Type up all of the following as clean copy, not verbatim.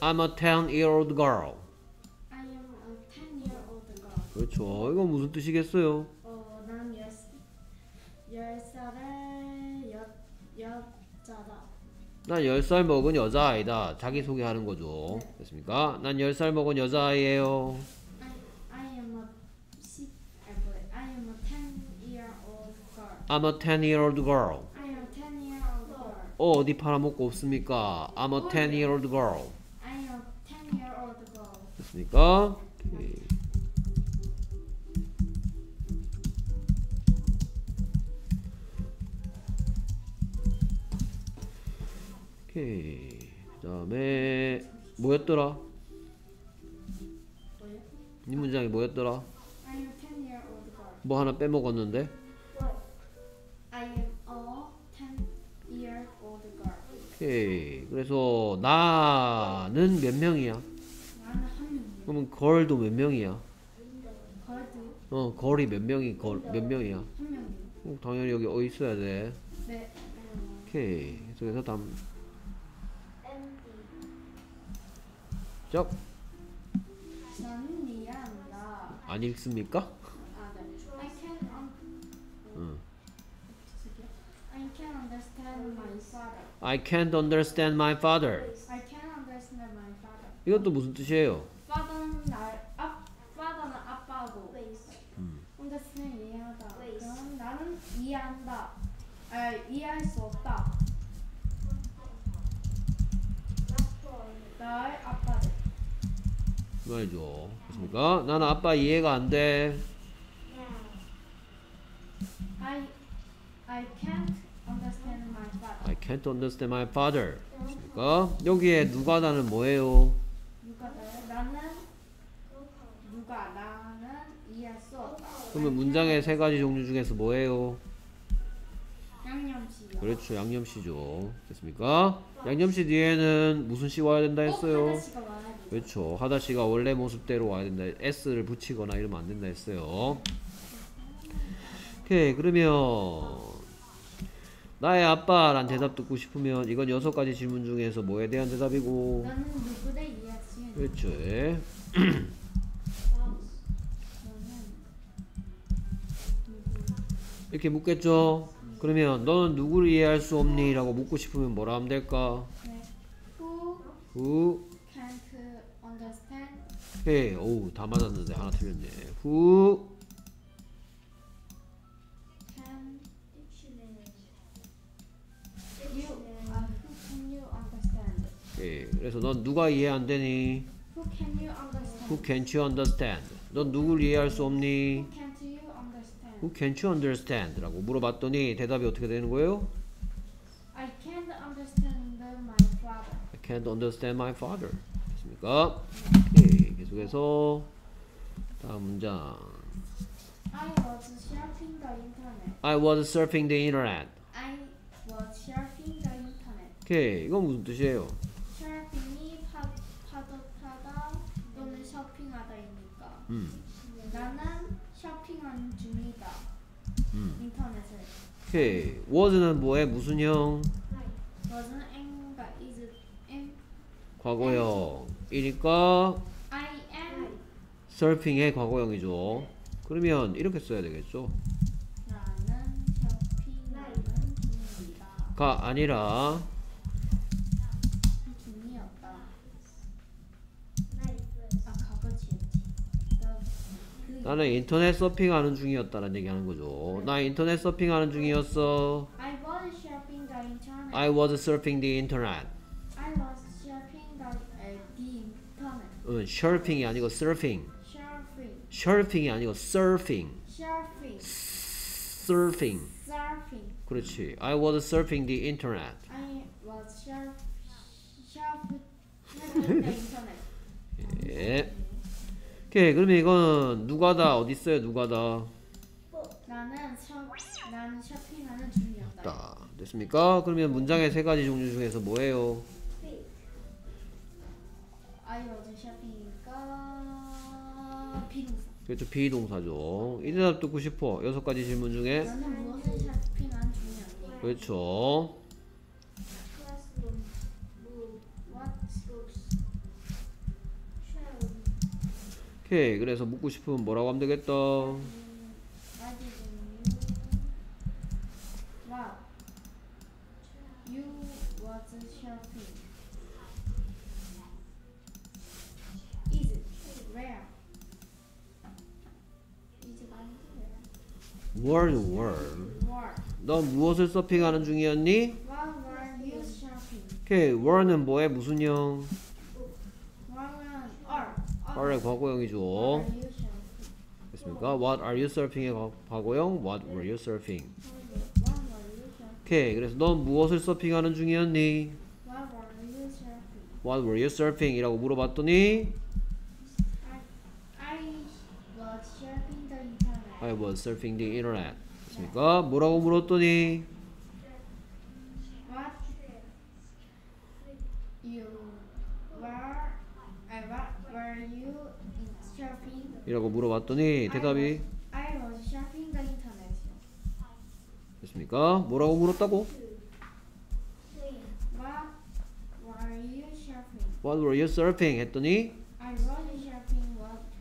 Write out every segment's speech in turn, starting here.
I'm a 10-year-old girl. I am a 10-year-old girl. 그렇죠. 이건 무슨 뜻이겠어요? 나는 10살의 여자다. 난 10살 먹은 여자아이다. 자기소개하는 거죠. 네. 됐습니까? 난 10살 먹은 여자아이예요. I am a 10-year-old girl. I'm a 10-year-old girl. I am a 10-year-old girl. 어디 팔아먹고 없습니까? I'm a 10-year-old girl. I am a 10-year-old girl. 됐습니까? 오케이. 그 다음에 뭐였더라? 뭐요? 이 문장이 뭐였더라? I am a 10-year-old girl. 뭐 하나 빼먹었는데? I am a 10-year-old girl. 오케이. 그래서 나는 몇 명이야? 나는 한 명이요. 그러면 걸도 몇 명이야? 걸도 걸이 몇 명이 몇 명이야? 한 명이요. 당연히 여기 어 있어야 돼. 네. 오케이. 그래서 다음 적 나는 이해한다. 안 읽습니까? 아, 네. I can understand my father. I can't understand my father. I can understand my father. 이것도 무슨 뜻이에요? father는 father는 아빠고. understand 이해하다. 그럼 나는 이해한다. 이해할 수 없다. 나의 아빠들. 그 말이죠. 그렇습니까? 나는 아빠 이해가 안 돼. I can't understand my father. I can't understand my father. 그렇습니까? 여기에 누가 나는 뭐예요? 나는 이해할 수 없다. 그러면 문장의 세 가지 종류 중에서 뭐예요? 양념시요. 그렇죠. 양념시죠. 됐습니까? 양념시 뒤에는 무슨 시 와야 된다 했어요? 하다시가 와야 돼. 그렇죠. 하다시가 원래 모습대로 와야 된다. s를 붙이거나 이러면 안 된다 했어요. 오케이. 그러면 나의 아빠란 대답 듣고 싶으면 이건 6가지 질문 중에서 뭐에 대한 대답이고, 나는 누구를 이해할 수 있는? 그렇죠. 예. 너는 이렇게 묻겠죠. 그러면 너는 누구를 이해할 수 없니? 라고 묻고 싶으면 뭐라 하면 될까? 네. Who Who can't understand? 오케이. 오우, 다 맞았는데 하나 틀렸네. Who Can who can you understand? 오케이. 그래서 넌 누가 이해 안 되니? Who can you understand? Who can't you understand? 넌 누구를 이해할 수 없니? Who can't you understand? Who can't you understand? 라고 물어봤더니 대답이 어떻게 되는 거예요? I can't understand my father. I can't understand my father. 됐습니까? 오케이. 계속해서 다음 문장. I was surfing the internet. I was surfing the internet. I was surfing the internet. 오케이. 이건 무슨 뜻이에요? surfing이 파도 타다 또는 쇼핑하다이니까. 나는 쇼핑하는 중이다. 인터넷을. 오케이. was는 뭐에 무슨 형? wasn't am과 is am. 과거형이니까 I am. surfing의 과거형이죠. 그러면 이렇게 써야 되겠죠. 나는 쇼핑하는 중이다. 가 아니라 중이었다. 과거지였지. 나는 인터넷 서핑하는 중이었다는 얘기하는 거죠. 나 인터넷 서핑하는 중이었어. I was surfing the internet. I was surfing the internet. I was surfing the internet. surfing이 아니고 surfing. Surfing. surfing이 아니고 surfing. Surfing. surfing. Surfing. 그렇지. I was surfing the internet. I was surfing the internet. 예. 오케이. 그러면 이건 누가다 어디 있어요? 누가다. 나는 쇼핑하는 중이었다. 다 됐습니까? 그러면 문장의 세 가지 종류 중에서 뭐예요? I was shopping이니까 비동사. 그렇죠. 비동사죠. 이 대답 듣고 싶어. 6가지 질문 중에. 나는 무엇을 쇼핑한 중이었니? 그렇죠. What books 오케이. 그래서 묻고 싶으면 뭐라고 하면 되겠다. Why didn't you? Wow. You was shopping. Is where? Is가 아니고 were. where? 넌 무엇을 서핑하는 중이었니? What were you shopping? 오케이. were는 뭐에 무슨 형? Were는 are. are의 과거형이죠. Were you shopping? 됐습니까? What are you surfing의 과거형? What were you surfing? What were you shopping? 오케이. 그래서 넌 무엇을 서핑하는 중이었니? What were you shopping? What were you surfing? 이라고 물어봤더니 I was shopping the internet. I was surfing the internet. 됐습니까? 뭐라고 물었더니 What were you shopping? 이라고 물어봤더니 대답이 I was shopping the internet. 됐습니까? 뭐라고 물었다고? What were you shopping? What were you surfing? 했더니 I was shopping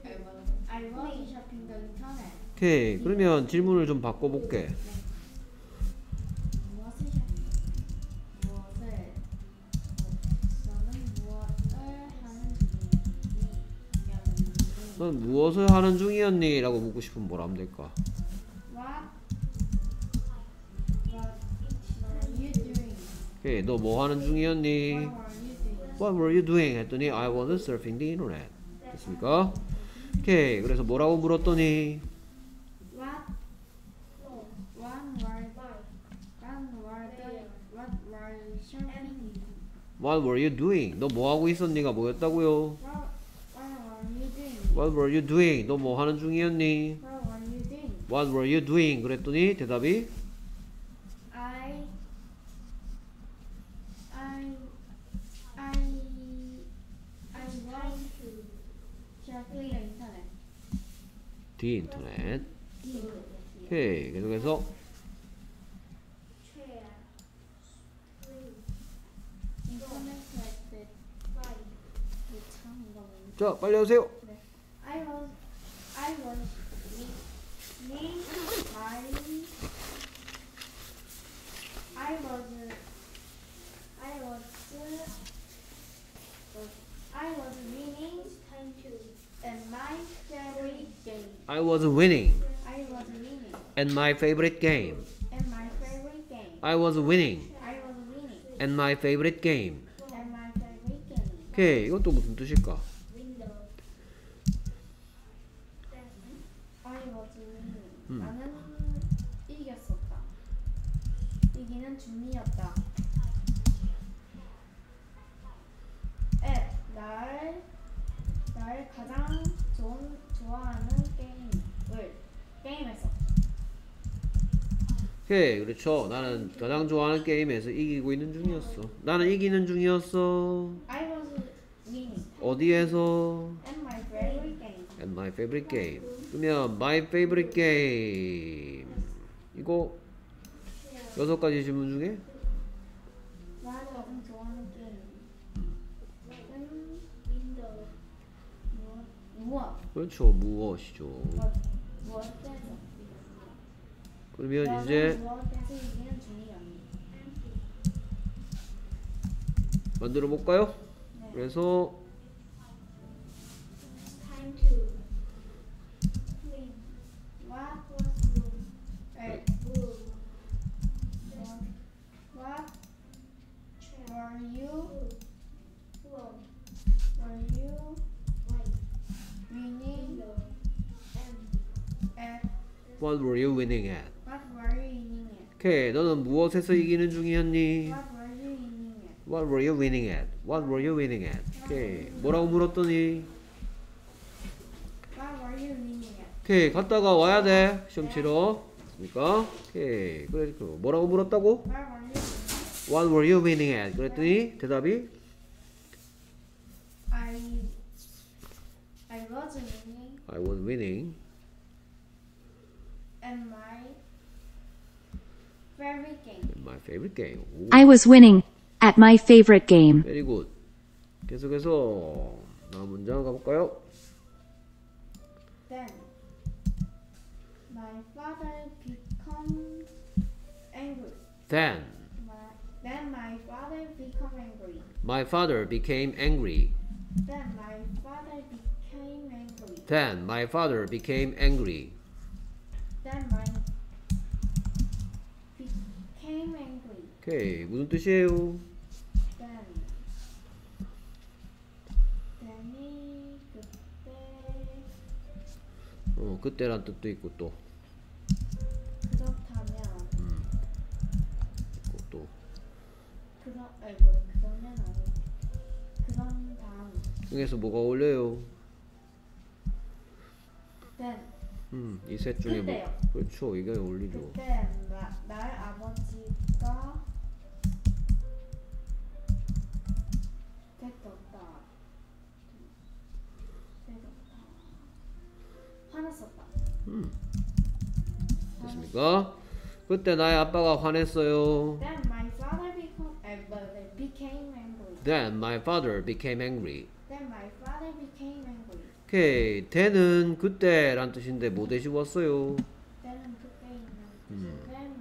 the internet. 오케이. 그러면 질문을 좀 바꿔볼게. 무엇을 shopping? 넌 무엇을 하는 중이었니? 라고 묻고 싶으면 뭐라 하면 될까? What were you doing? 오케이. 너 뭐 하는 중이었니? What were you doing? What were you doing? 했더니 I was surfing the internet. 됐습니까? 오케이. 그래서 뭐라고 물었더니 What were you shopping? What were you doing? 너 뭐 하고 있었니가 뭐였다고요? What were you doing? What were you doing? 너 뭐 하는 중이었니? What were you doing? What were you doing? 그랬더니 대답이 I was shopping the internet. the internet. 오케이. 계속해서 인터넷 참 이거 뭐지? 자, 빨리 하세요. I was reading and my favorite game. I was winning I was winning and my favorite game. and my favorite game. I was winning I was winning and my favorite game. and my favorite game. 오케이. 이건 또 무슨 뜻일까? I was winning. 음. 나는 이겼었다. 이기는 중이었다. 날 가장 좋아하는 게임했어. 오케이. 그렇죠. 나는 가장 좋아하는 게임에서 이기고 있는 중이었어. 나는 이기는 중이었어. I was winning 어디에서? and my favorite game. And my favorite game. 그러면 my favorite game. 이거 6가지 질문 중에 나 가장 좋아하는 게임. 무엇? 그렇죠. 무엇이죠. 무엇에서? 그러면 이제 무엇에서 이기는 중이었니? 만들어 볼까요? 네. 그래서 What were you winning at? What were you winning at? What were you winning at? 오케이. 너는 무엇에서 이기는 중이었니? What were you winning at? What were you winning at? What were you winning at? 오케이. 뭐라고 물었더니 What were you winning at? 오케이. 갔다가 와야 돼. 시험 치러. 됐습니까? 오케이. 그래. 뭐라고 물었다고? What were you winning at? What were you winning at? 그랬더니 대답이 I was winning I was winning and my favorite game. in my favorite game. 오, I was winning at my favorite game. very good. 계속해서 다음 문장 가볼까요? Then my father become angry. Then Then my father become angry. my father became angry. Then my father became angry. Then my father became angry. Then my became angry. 오케이. 무슨 뜻이에요? Then Then이 그때 그때란 뜻도 있고 또 그렇다면 있고 또 그러면 아니 그런 다음 중에서 뭐가 어울려요? then 이 셋 중에 뭐? 그때요. 그렇죠. 이게 어울리죠. 그때 날 아버지가 화냈었다. 됐습니까? 그때 나의 아빠가 화냈어요. Then my father became angry. Then my father became angry. Then my father became angry. 오케이. then은 그때란 뜻인데 뭐 대신 왔어요? 때는 그때 있는 Then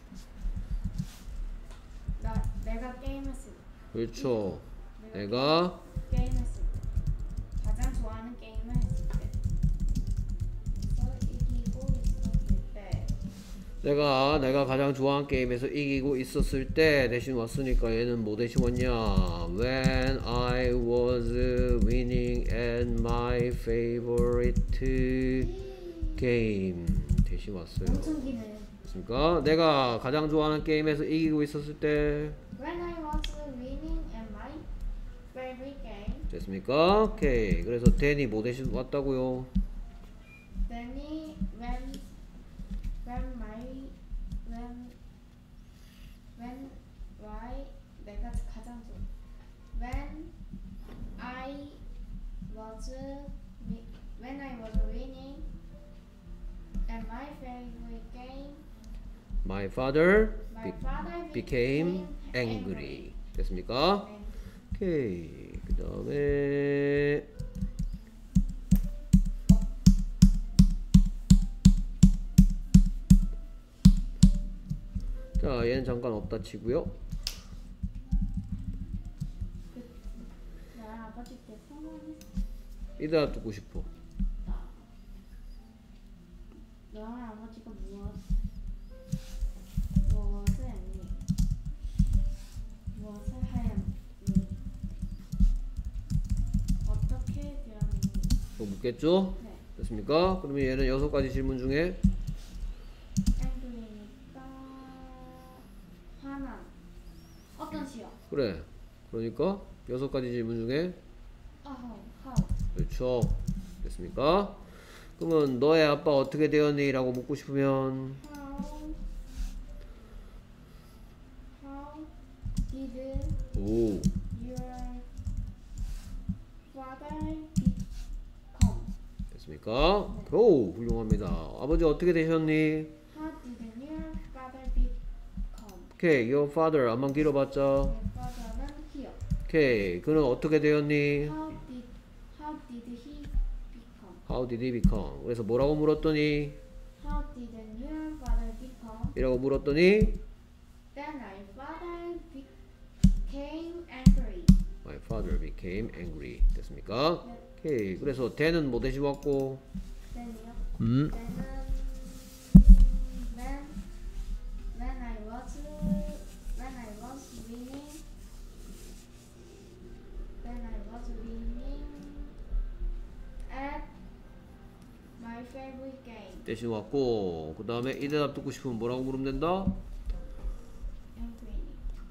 내가 게임했을 때. 그렇죠. 내가 게임했을 때. 가장 좋아하는 게임을 했을 때. 그래서 이기고 있었을 때. 내가 가장 좋아하는 게임에서 이기고 있었을 때 대신 왔으니까 얘는 뭐 대신 왔냐? When I was winning at my favorite game 대신 왔어요. 엄청 기네. 됐습니까? 내가 가장 좋아하는 게임에서 이기고 있었을 때 When I was winning at my favorite game. 됐습니까? 오케이. 그래서 then이 뭐 대신 왔다고요? Then이 내가 가장 좋아. When I was winning at my favorite game, My father my father became angry. 됐습니까? 오케이. 그 다음에 자, 얘는 잠깐 없다 치고요. 나 아버지 때 성공했어. 이대로 듣고 싶어. 너랑 아버지가 무엇을 했니? 무엇을 하였니? 어떻게 되었니? 또 묻겠죠? 네. 됐습니까? 그러면 얘는 6가지 질문 중에 angry니까 화난. 어떤 시요? 그래. 그러니까 6가지 질문 중에 how? 그렇죠. 됐습니까? 그러면 너의 아빠 어떻게 되었니? 라고 묻고 싶으면 How did 오, your father become? 됐습니까? 오, 훌륭합니다. 아버지 어떻게 되셨니? How did your father become? 오케이, your father 안만 길어봤자 Your father는 here. 오케이, 그는 어떻게 되었니? How did he become? How did he become? 그래서 뭐라고 물었더니 How did your father become? 이라고 물었더니 Then my father became angry. My father became angry. 됐습니까? 오케이, 그래서 then은 뭐 대신 왔고 Then이요? 음, Then은 when I was winning at my favorite game. 대신 왔고 그 다음에 이 대답 듣고 싶으면 뭐라고 물으면 된다? Angry.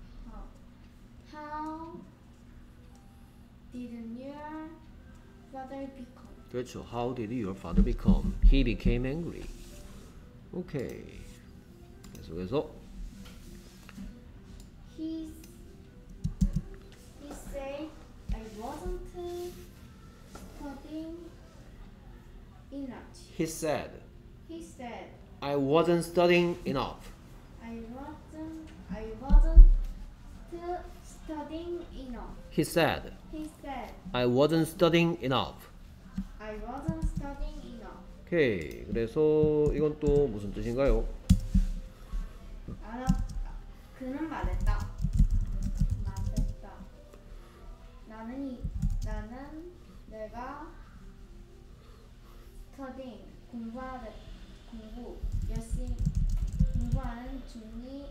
How did your father become? 그렇죠. How did your father become? He became angry. 오케이. 계속해서 He said I wasn't studying enough. He said He said I wasn't studying enough. I wasn't studying enough. He said He said I wasn't studying enough. I wasn't studying enough. 오케이. 그래서 이건 또 무슨 뜻인가요? 그는 말했다. 나는 내가 열심히 공부하는 중이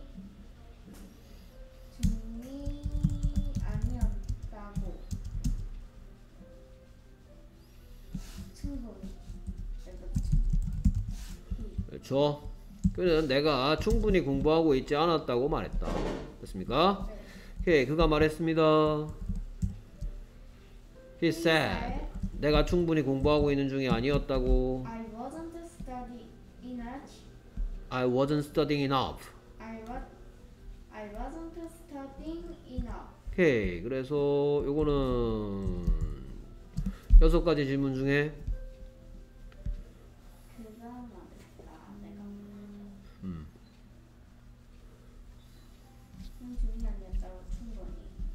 아니었다고. 충분히. 그렇죠. 그는 내가 충분히 공부하고 있지 않았다고 말했다. 됐습니까? 네. 오케이. 그가 말했습니다. He said. 내가 충분히 공부하고 있는 중이 아니었다고. I wasn't studying enough. I wasn't studying enough. I wasn't studying enough. 오케이. 그래서 요거는 6가지 질문 중에 그가 말했다. 내가 중이 아니었다고 충분히.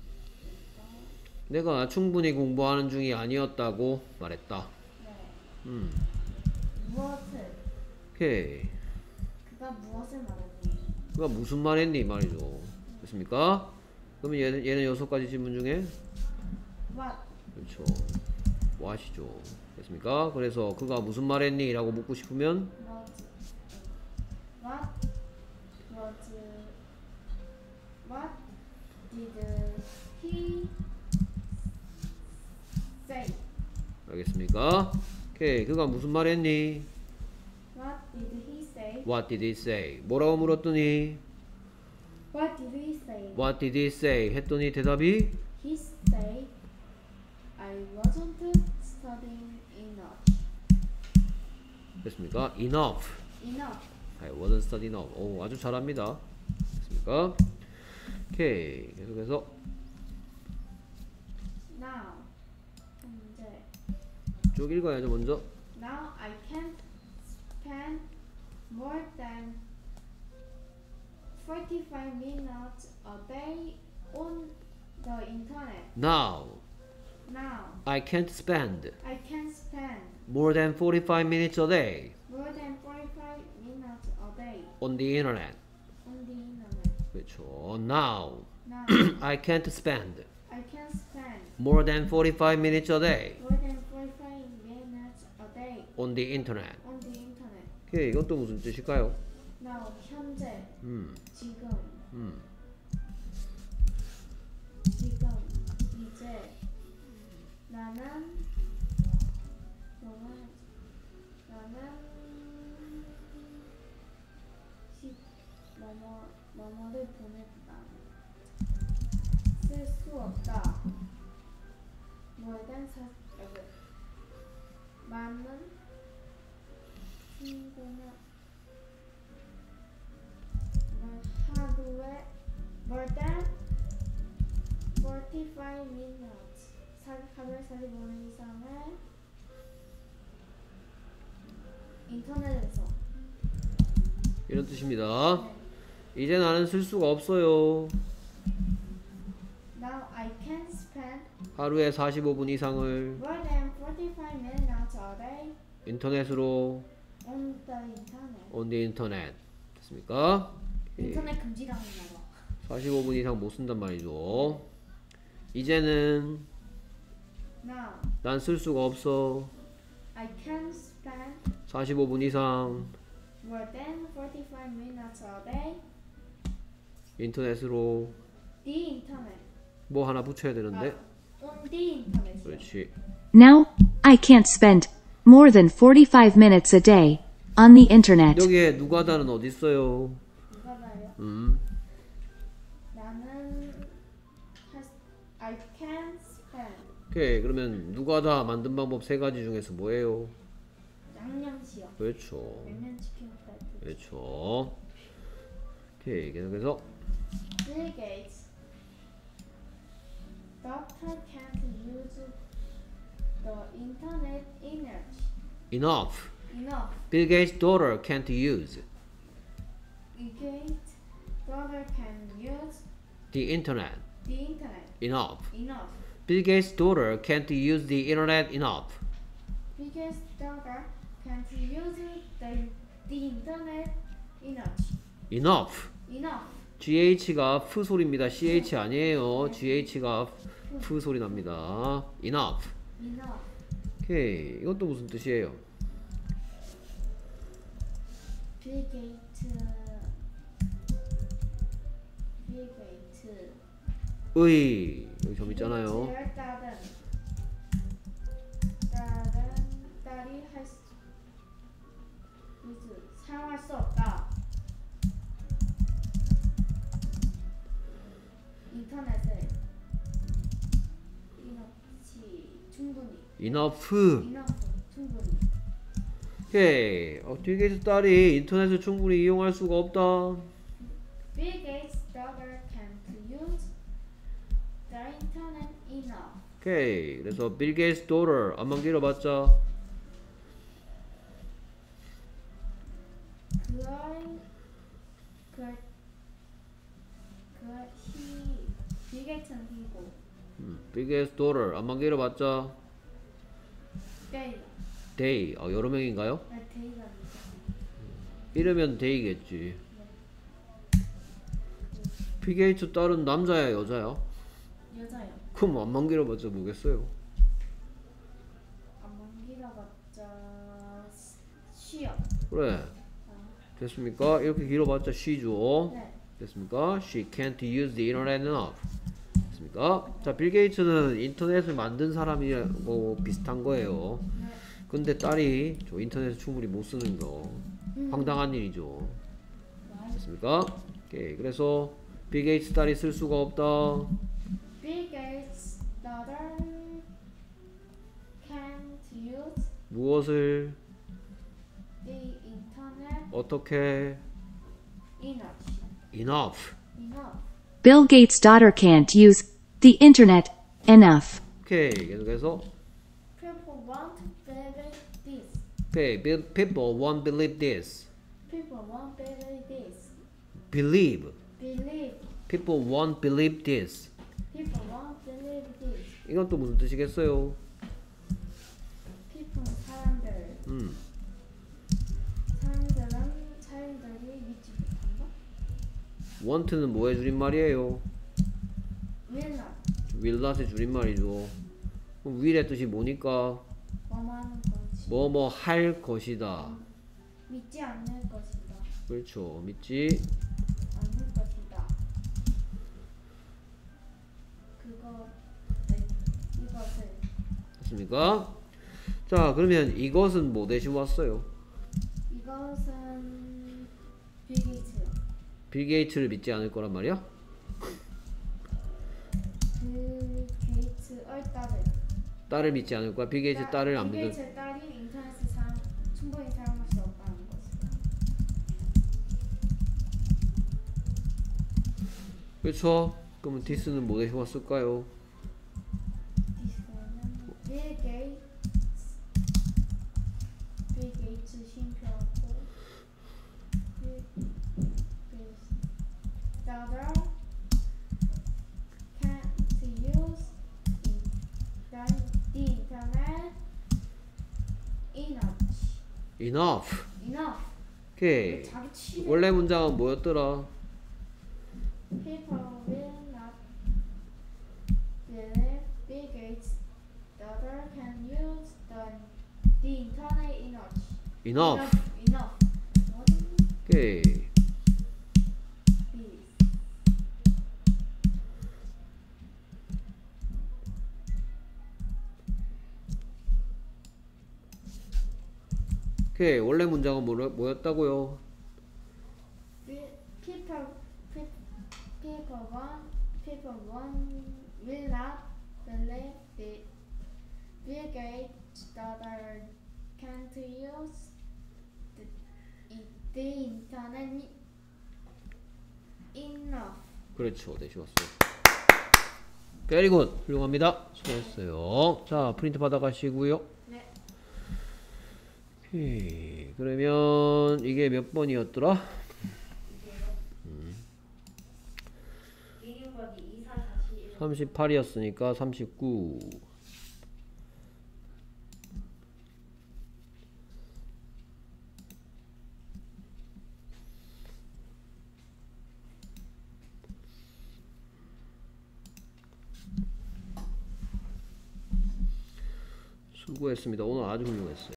내가 충분히 공부하는 중이 아니었다고 말했다. 네. 무엇을? 오케이. 그가 무엇을 말했니? 그가 무슨 말 했니 말이죠. 됐습니까? 그러면 얘는 6가지 질문 중에 What? 그렇죠. what이죠. 됐습니까? 그래서 그가 무슨 말 했니? 라고 묻고 싶으면 What did he say? 알겠습니까? 오케이. 그가 무슨 말 했니? What did he say? What did he say? 뭐라고 물었더니 What did he say? What did he say? 했더니 대답이 He said, I wasn't studying enough. 됐습니까? Enough. Enough. I wasn't studying enough. 오, 아주 잘합니다. 됐습니까? 오케이. 계속해서 Now, 현재. 쭉 읽어야죠. 먼저 Now I can't spend more than 45 minutes a day on the internet. Now Now I can't spend I can spend more than 45 minutes a day more than 45 minutes a day on the internet. on the internet. 그렇죠. Now Now I can't spend I can spend more than 45 minutes a day more than 45 minutes a day on the internet. on the internet. 오케이. 이건 또 무슨 뜻일까요? Now 현재 지금 이제 나는 뭐뭐를 보냈다. 쓸 수 없다. 많은 친구는 하루에 more than 45 minutes 하루에 45분 이상을 인터넷에서. 이런 뜻입니다. 네. 이제 나는 쓸 수가 없어요. Now I can spend 하루에 45분 이상을 more than 45 minutes a day 인터넷으로 on the internet. on the internet. 됐습니까? 인터넷 금지당했나 봐. 45분 이상 못 쓴단 말이죠. 이제는 Now 난 쓸 수가 없어. I can spend 45분 이상 more than 45 minutes a day 인터넷으로 the internet. 뭐 하나 붙여야 되는데. on the internet. 그렇지. Now, I can't spend more than 45 minutes a day on the internet. 여기에 누가다는 어디 있어요? 누가 봐요? 나는 I can spend 오케이. 그러면 누가다 만든 방법 3가지 중에서 뭐예요? 양념치요. 그렇죠. 양념치킨 프라이드. 그렇죠. 오케이. 계속해서 Bill Gates. Doctor can't use the internet enough. enough. Bill Gates' daughter can't use Bill Gates' daughter can use the internet the internet enough. enough. Bill Gates' daughter can't use the internet enough. Bill Gates' daughter can't use the internet enough. enough. enough. GH가 F 소리입니다. CH 아니에요. GH가 F 소리 납니다. enough. enough. 오케이. 이것도 무슨 뜻이에요? 빌 게이츠. 의. 여기 점 있잖아요. 딸이 사용할 수 없다. 인터넷을 충분히. enough. 충분히. 오케이. 빌 게이츠 딸이 인터넷을 충분히 이용할 수가 없다. Bill Gates' daughter can't use the internet enough. 오케이. 그래서 빌 게이츠 daughter 안만 길어봤자 빌 게이츠는 히고. 빌 게이츠 daughter 안만 길어봤자 데이. 데이. 여러 명인가요? 데이가 아니죠. 이러면 데이겠지. 빌 게이츠 딸은 남자야 여자야? 여자요. 그럼 안만 길어봤자 뭐겠어요? 안만 길어봤자 쉬요. 그래. 됐습니까? 이렇게 길어봤자 she죠. 네. 됐습니까? She can't use the internet enough. 됐습니까? 자, 빌 게이츠는 인터넷을 만든 사람이고 비슷한 거예요. 네. 근데 딸이 저 인터넷을 충분히 못 쓰는 거 황당한 일이죠. 됐습니까? 오케이. 그래서 빌 게이츠 딸이 쓸 수가 없다. Bill Gates' daughter can't use 무엇을 the internet 어떻게 enough. enough. enough. Bill Gates' daughter can't use the internet enough. 오케이. 계속해서 People won't believe this. okay. People won't believe this. People won't believe this. Believe. Believe. People won't believe this. People won't believe this. 이건 또 무슨 뜻이겠어요? People 사람들. 사람들이 믿지 못한다. want는 뭐의 줄임말이에요? Will not. will not의 줄임말이죠. 그럼 will의 뜻이 뭐니까? 뭐뭐하는 것이. 뭐뭐 할 것이다. 믿지 않는 것이다. 그렇죠. 믿지 않는 것이다. 이것을. 됐습니까? 자, 그러면 이것은 뭐 대신 왔어요? 이것은 빌 게이츠요. 빌 게이츠를 믿지 않을 거란 말이야? 빌 게이츠의 딸을. 딸을 믿지 않을 거야? 빌 게이츠 딸을 안 빌 믿을. 게이츠의 딸이 인터넷을 충분히 사용할 수 없다는 것이다. 그렇죠? 그러면 디스는 뭐 대신 왔을까요? 빌 게이츠 쉼표하고 daughter can't use the internet enough. enough. 오케이. 자기 취미. 원래 문장은 뭐였더라? People will not believe Bill Gates' daughter can use the internet enough. enough. Enough. 오케이. This. 오케이. 원래 문장은 뭐였다고요? People will not believe that Bill Gates' daughter can't use the internet enough. 그렇죠. 대신 왔어요. Very good. 훌륭합니다. 수고했어요. 자, 프린트 받아가시고요. 네. 오케이. 그러면 이게 몇 번이었더라? 38이었으니까 39. 수고했습니다. 오늘 아주 훌륭했어요.